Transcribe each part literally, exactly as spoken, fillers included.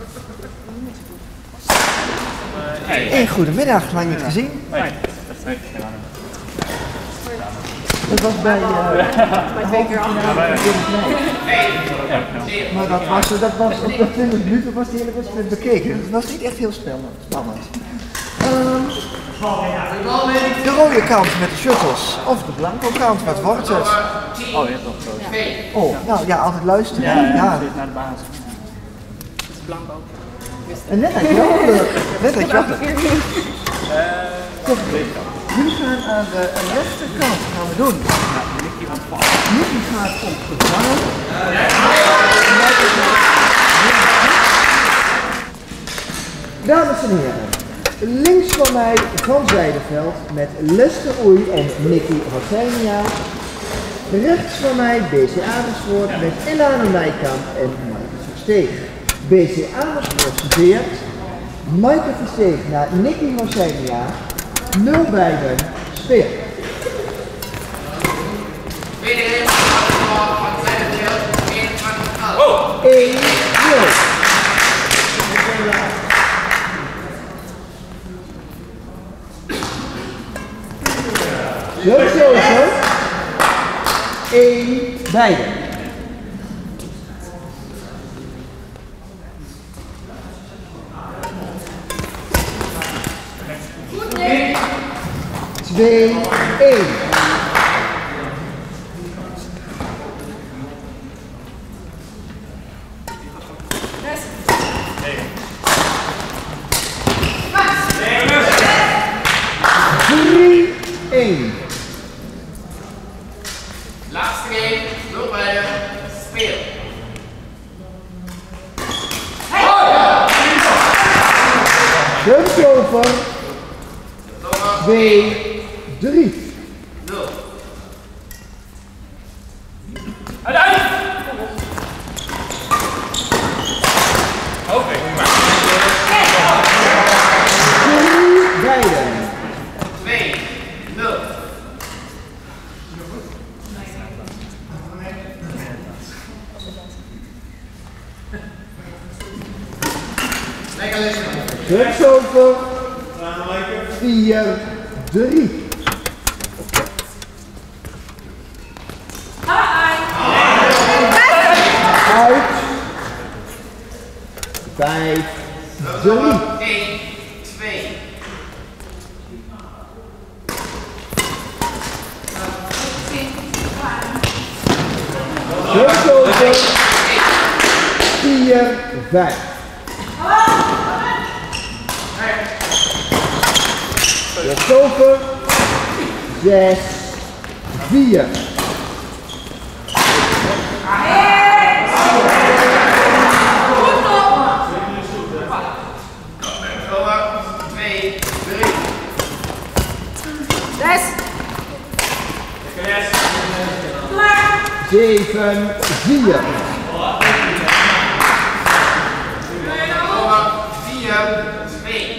Hey, goedemiddag, lang niet gezien. Dat was bij uh, bij twee keer aan. Maar dat was, dat was op de twintig minuten was die hele wedstrijd bekeken. Het was niet echt heel spannend. Um, de rode kant met de shuttles of de blanco kant, wat wordt het? Oh, je hebt nog zo. Oh, nou ja, altijd luisteren. Ja, ja, ja. zit naar de basis. Het is blanco. En net had je wel geluk. Net had je wel geluk. Jullie gaan aan de rechterkant gaan we doen. Nicky gaat op gevangen. Dames en heren, links van mij Van Zijderveld met Lester Oei en Nicky Rossenia. Rechts van mij B C Amersfoort met Ilana Nijkamp en Maaike Versteeg. B C Amersfoort serveert. Maaike Versteeg naar Nicky Rossenia. nul beiden speel. één nul. Zo zo zo. één beiden. twee één. drie één. Laatste game, nul beiden, speel. Jump over. twee drie. nul. Uiteindelijk! Oké, maar. drie beiden. twee nul. Lekker lekker. Jump over. vier drie. Uit. vijf drie. één twee. Jump over. vier vijf. Jump over. zes vier. twee drie. zeven vier. vier twee.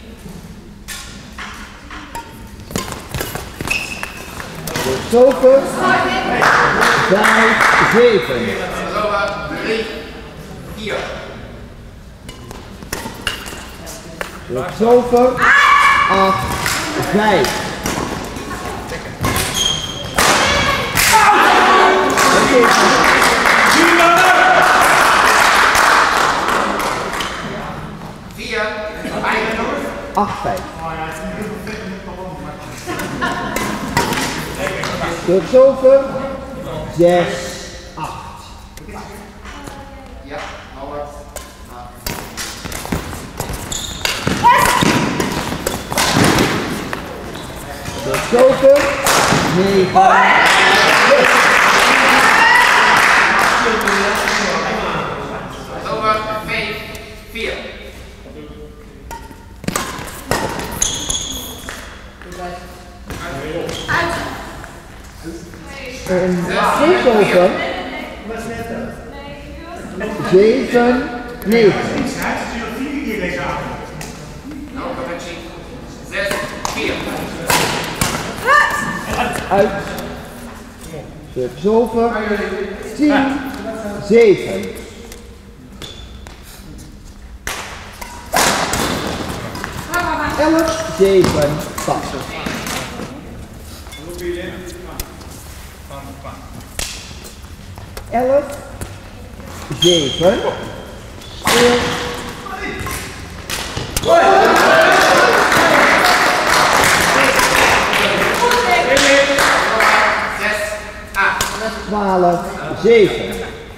Zover. vijf zeven. drie vier. Zover. acht vijf. vier acht vijf. Tot zover. zes acht. Ja, Howard. Tot zover. negen zes. Over vijf vier. En zes over. zeven negen. No correction. zes vier. Uit. Service over. tien zeven. elf zeven pas. elf zeven. Speel. twaalf zeven.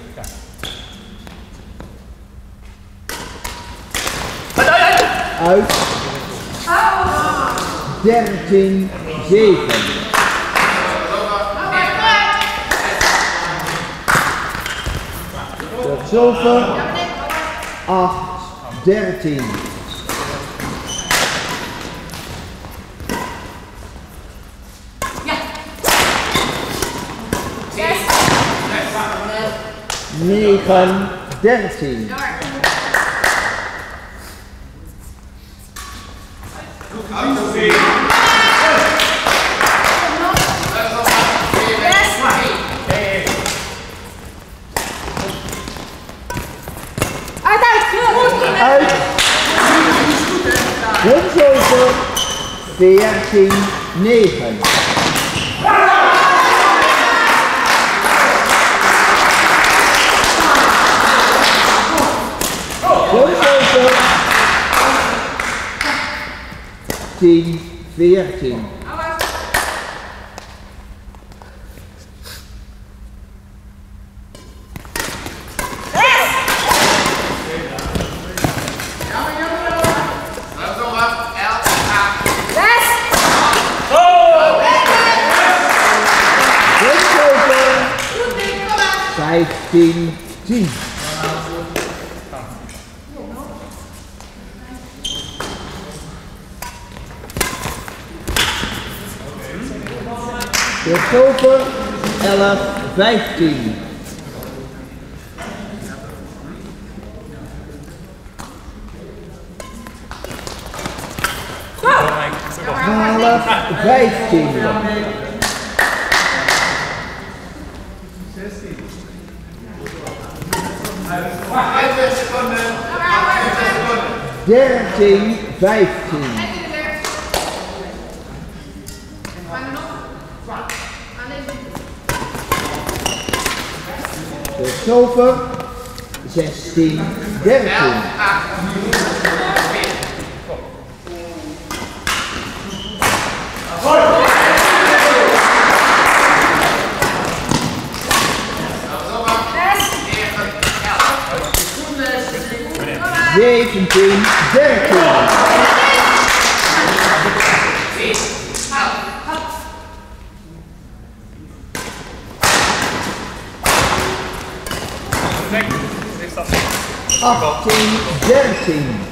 Uit. dertien zeven. Tot zover. acht dertien. negen dertien. Uit. Punt over. veertien negen. tien veertien. vijftien tien. Tot zover. elf vijftien. twaalf vijftien. dertien vijftien. Tot zover. zestien dertien. zeventien dertien. achttien dertien.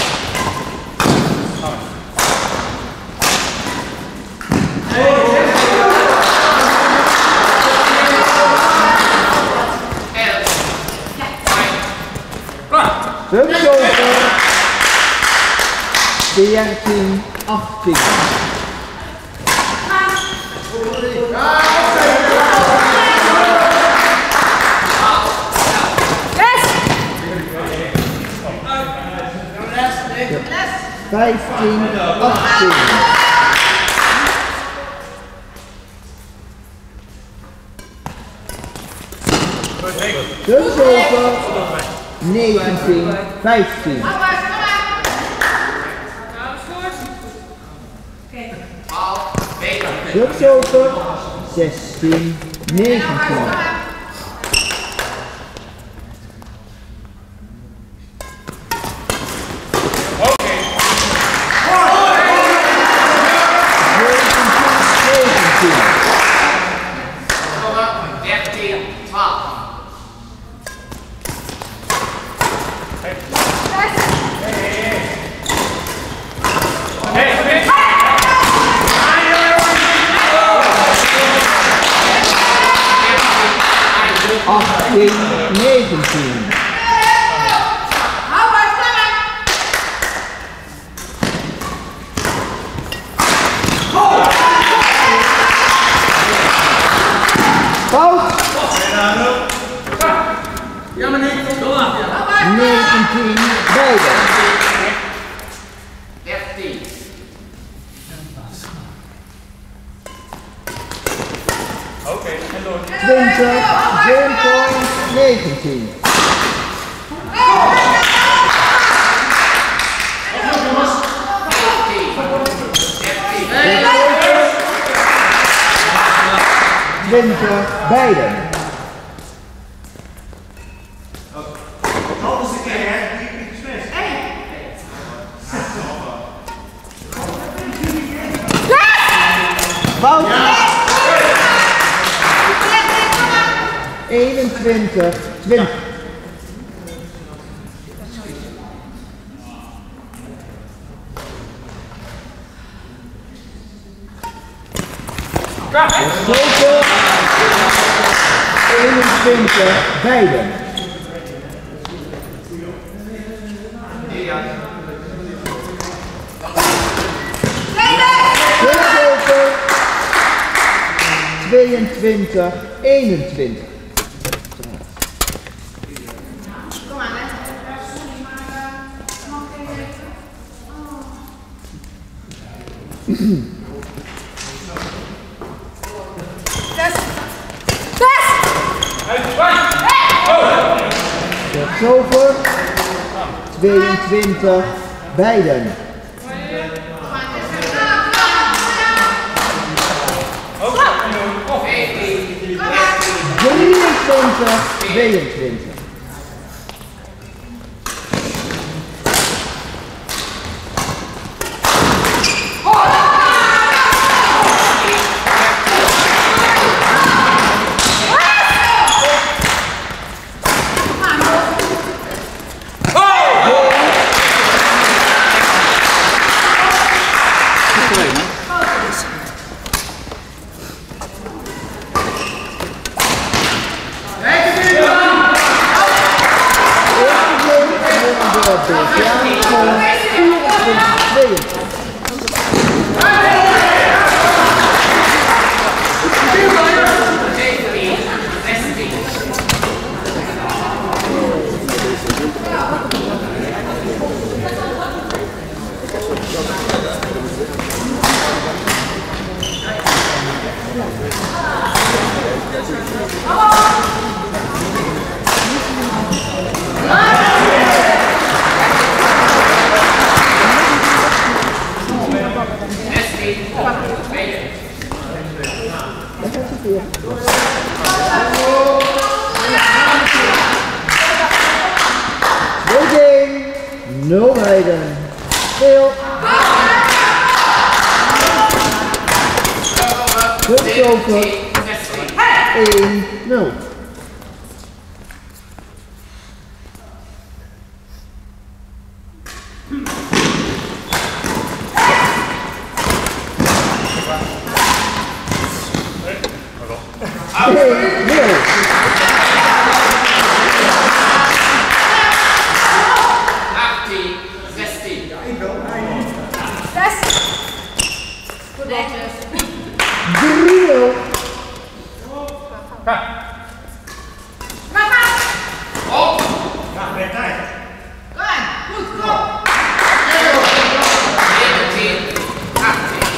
Punt over. veertien achttien. vijftien achttien. Punt over. negentien vijftien. Punt over. zestien negentien. achttien negentien. Fout. negentien beide. dertien. twintig, beiden. Alles een keer, hè? Niet gespeeld. Fout. eenentwintig, twintig. Zoveel. eenentwintig, beiden. Zoveel. tweeëntwintig, eenentwintig. Kom aan, hè. Zoveel. tweeëntwintig, beiden. drieëntwintig, tweeëntwintig. nul beiden. Speel. Terugkopen. één nul. één nul. drie nul. Op! Ja, bij tijd. Kom aan, goed, kom op. negentien, achttien.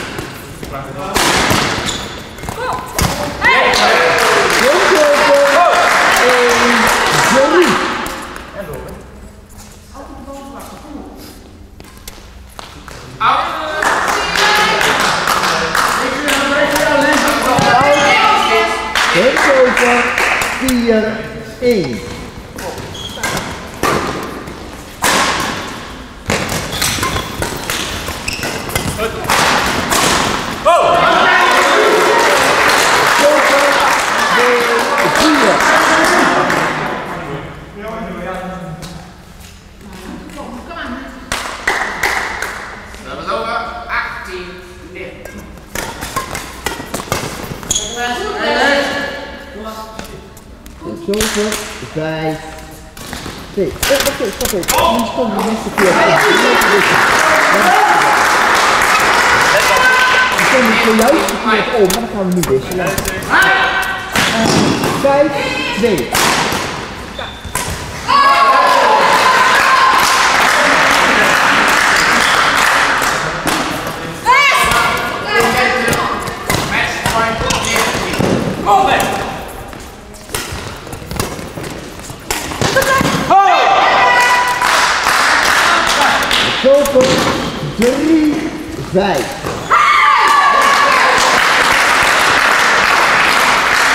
Kom. Hey! één drie. Out. Terugkopen. vier één. Dat was over. achttien, negen. Zoveel, vijf, twee. Oh, wacht even, stop even. Nu stond de beste keer. We komen zojuist verkeerd om, maar dan gaan we nu wisselen. vijf, twee. Zoveel, drie, vijf.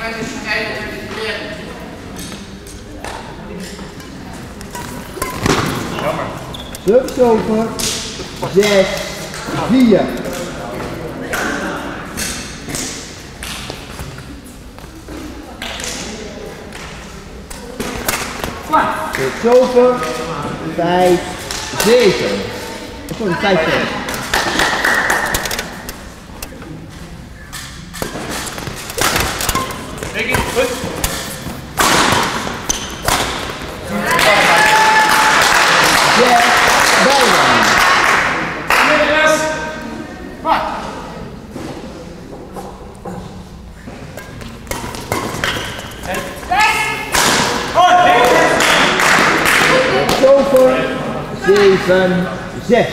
kan eens kijken of je het weer. Jammer. Service over. zes, vier. Service over. vijf, zeven. Sorry, vijf, zeven. Denk ik, goed. zes, bijna. Yes. Wat? Over. zeven, zes.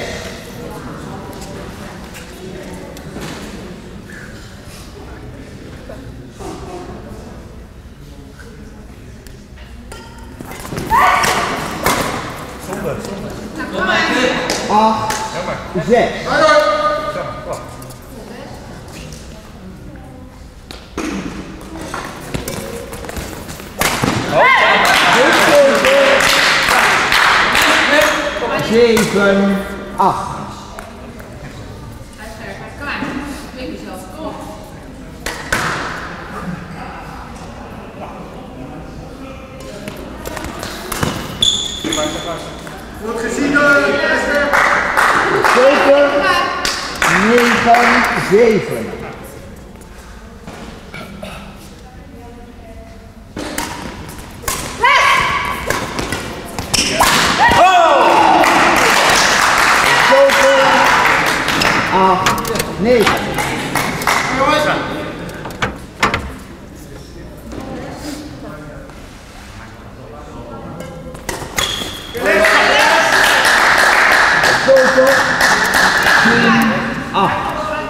Zonde, zonde. acht, Jammer. zes. Jammer, wacht. zeven, acht. Hij is sterk, hij is klein. Weet je zelf. Kom op. Goed gezien hoor, Esther. zeven, negen, zeven. acht, negen. Zoveel. tien, acht.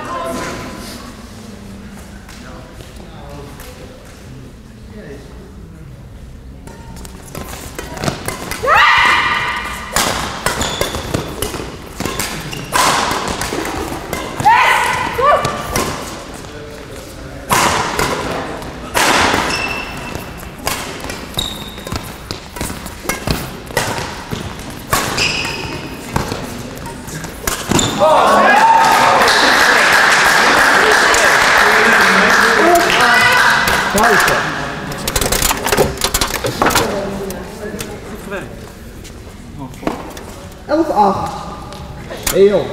Pauze. elf, acht. Heel.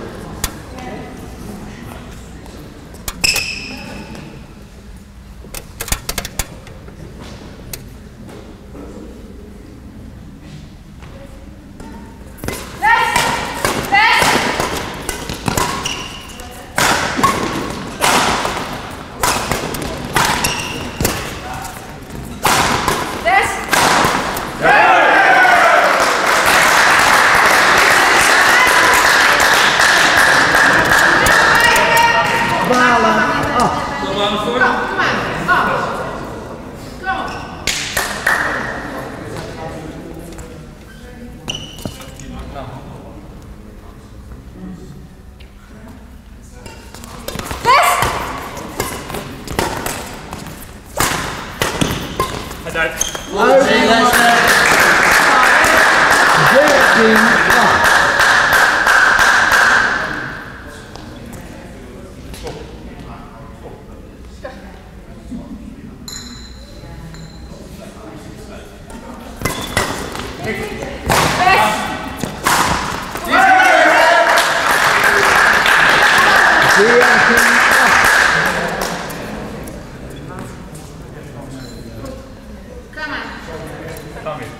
Uit. Uit. dertien, acht. Dan weer.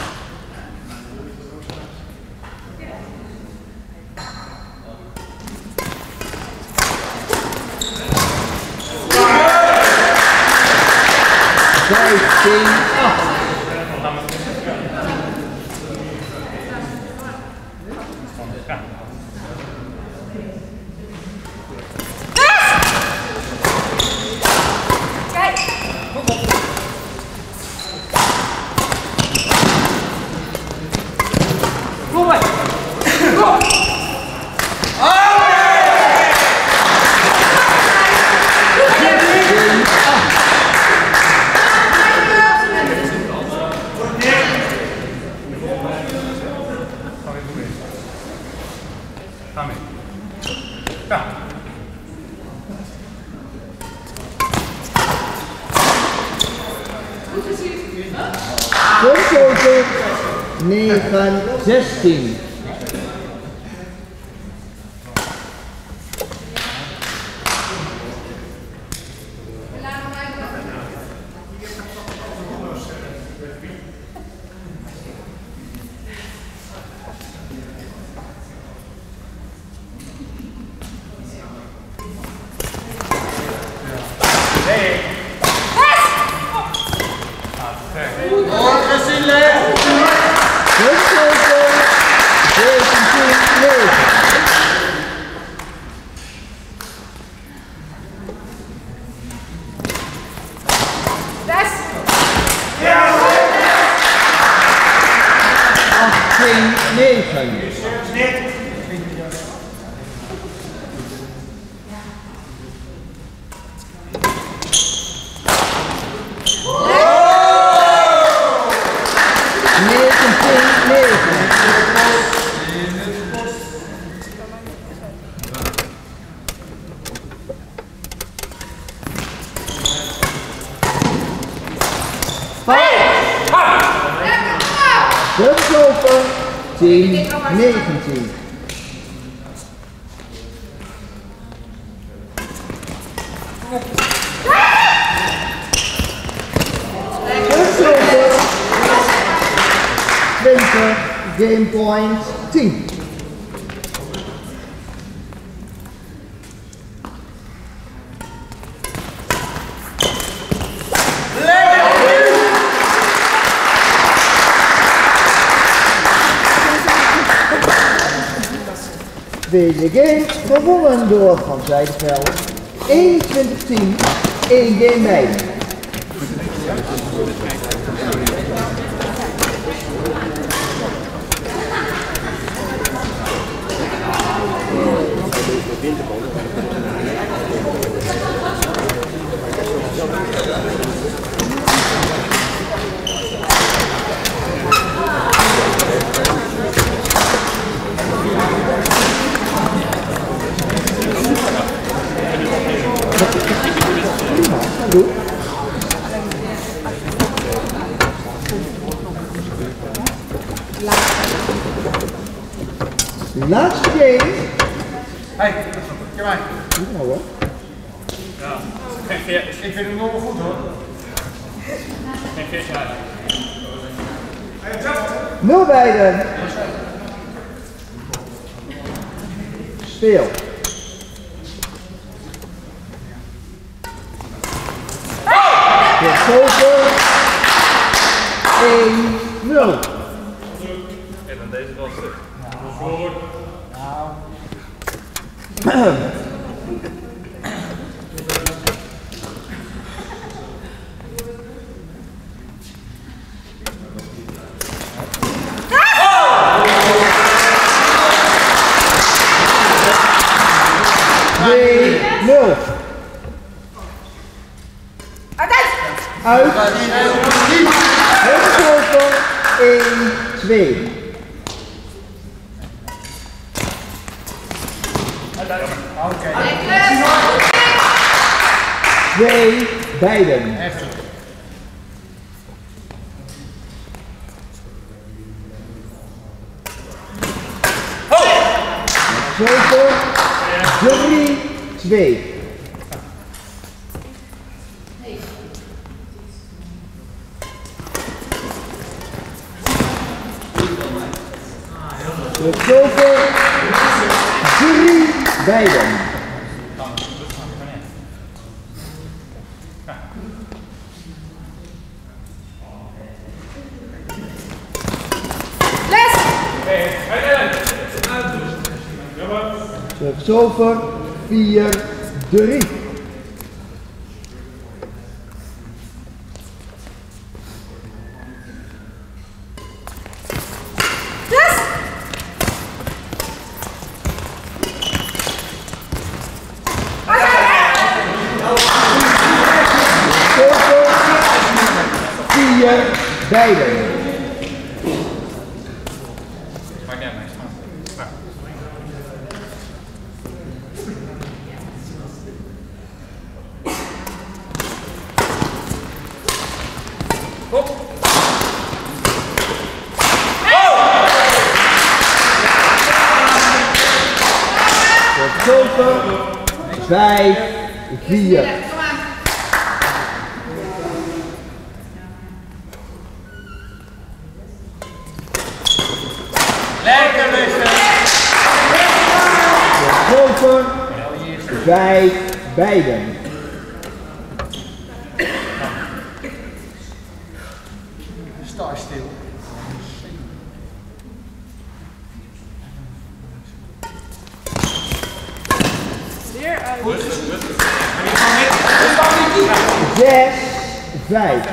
vijftien, acht. Puntsover negen zestien. Puntsover tien negentien. Puntsover twintig, game point tien. Deze game gewonnen door Van Zijderveld. eenentwintig tien, één game mee. Laatste game. Hé, hey, kom maar. Goed nou hoor. Ja, geen veer. Ik vind het nog wel goed hoor. Geen veertje uit. Nul beiden. Speel. Puntsover één nul. En dan deze wel een stuk. twee nul. Uit. Puntsover één twee. Twee beiden. Puntsover drie twee. Puntsover drie beiden. Puntsover vier drie. Vier beiden. Maakt niet uit, meisje. Zoveel. Vijf. Vier. Kom aan. Lekker mister. Zoveel. Vijf. Beiden. Sta stil. Weer uit. Zes. Vijf.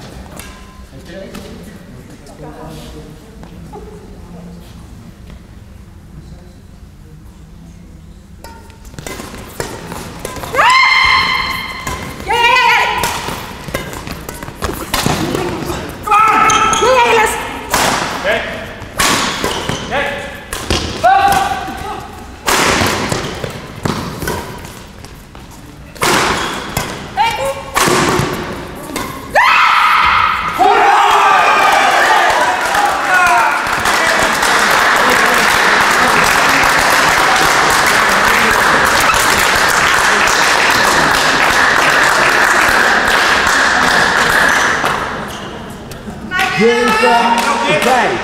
Zeven. Vijf.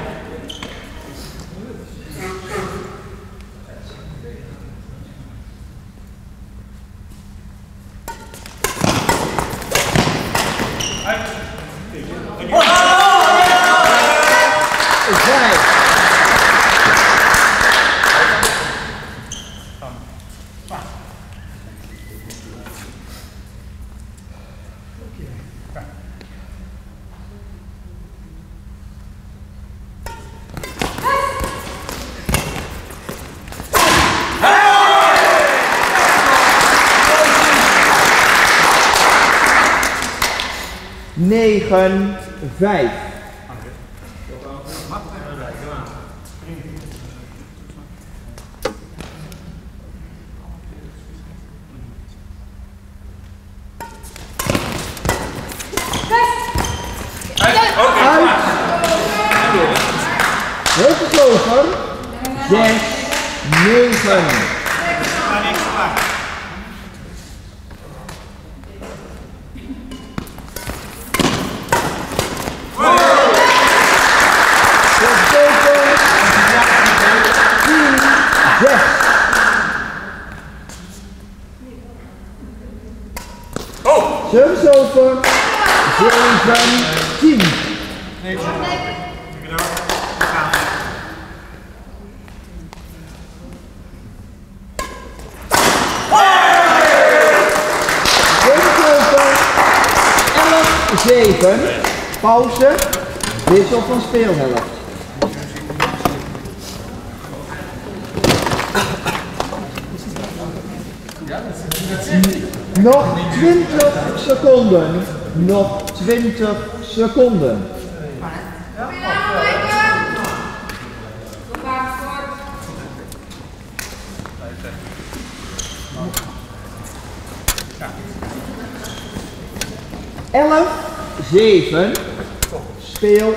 Vijf. Negen. Vijf. Uit. Hulpgelover. Zes. Negen. Service over. Zeven. Tien. elf zeven. Pauze. Wissel van speelhelft. Nog twintig seconden. Nog twintig seconden. elf zeven. Speel.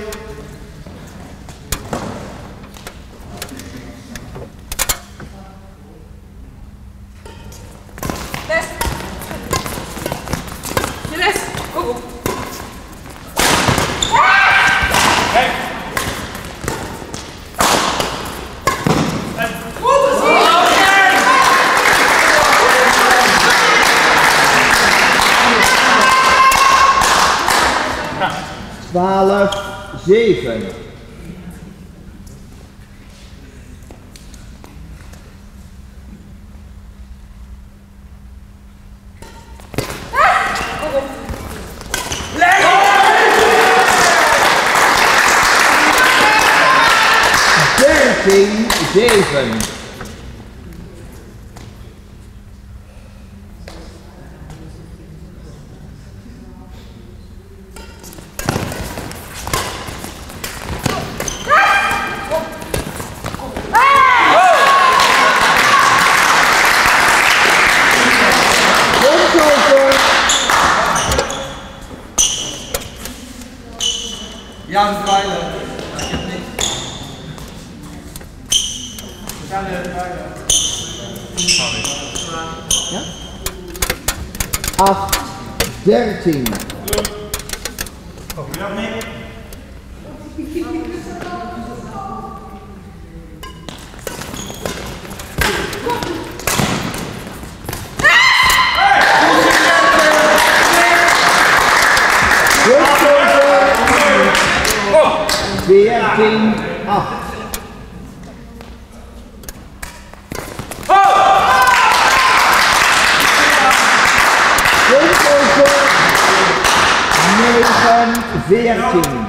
twaalf zeven. dertien zeven. Ja, dat is bijna. Ik heb niet. We zijn er bijna. Ja? acht, dertien. Kom je dat mee? veertien, acht. negen, veertien.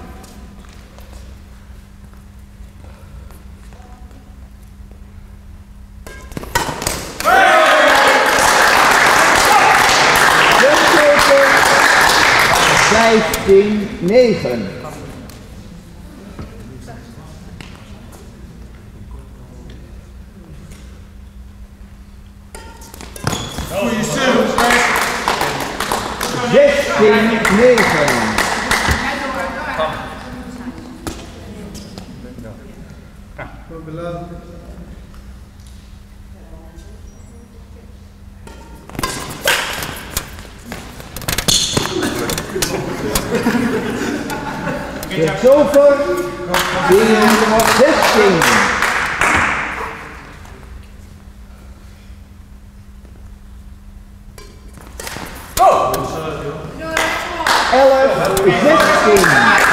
vijftien, negen. Goeie service, zestien, negen. Tot zover. zestien. elf, zestien.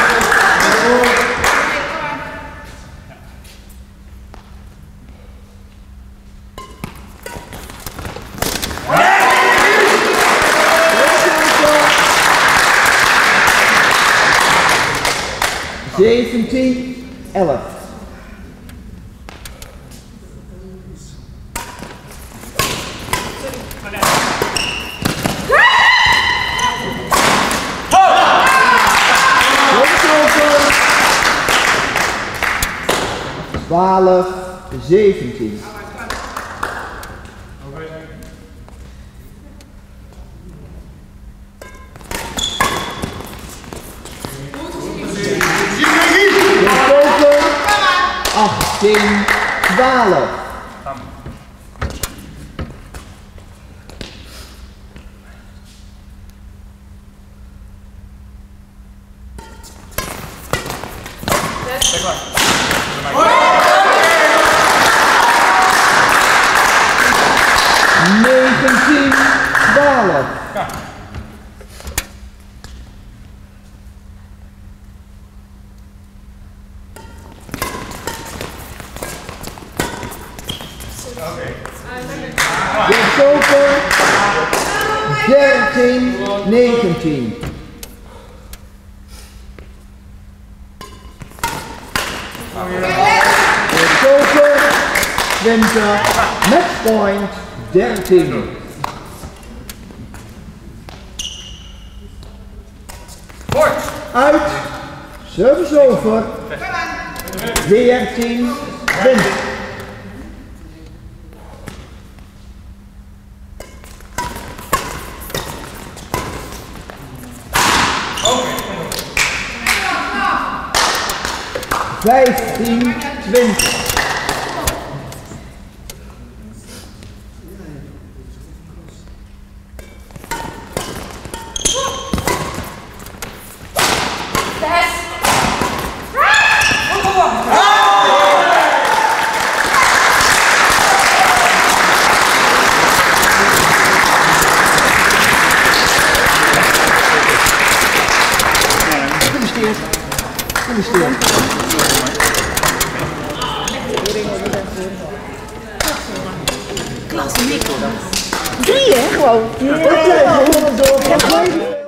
zeventien, elf. twaalf, zeventien. achttien, twaalf. negentien, twaalf. De koper, dertien, negentien. De koper, twintig, matchpoint, dertien. Uit, service over, veertien, twintig. vijftien, twintig. Gefeliciteerd. Gefeliciteerd. Klasse, Nico. Drie, hè, gewoon. Oké, door.